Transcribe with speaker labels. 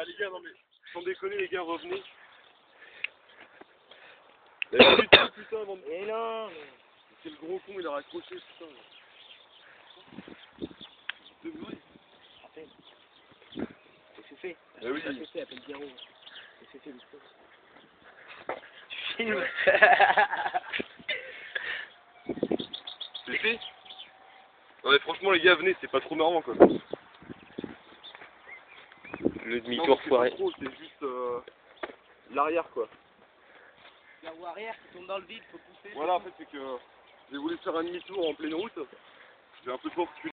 Speaker 1: les gars, non mais, sans déconner les gars, revenez. Il a vu tout putain avant de...
Speaker 2: Et non.
Speaker 1: Quel gros con, il a raccroché putain. De vrai.
Speaker 2: C'est fait.
Speaker 1: Ah oui.
Speaker 2: C'est fait, appelle Garo. C'est fait, tu filmes.
Speaker 1: C'est fait. Non mais franchement les gars, venez, c'est pas trop marrant quoi.
Speaker 3: Le demi-tour foiré.
Speaker 1: C'est juste l'arrière quoi.
Speaker 2: La roue arrière qui tombe dans le vide, faut pousser.
Speaker 1: Voilà, en fait c'est que j'ai voulu faire un demi-tour en pleine route. J'ai un peu trop reculé.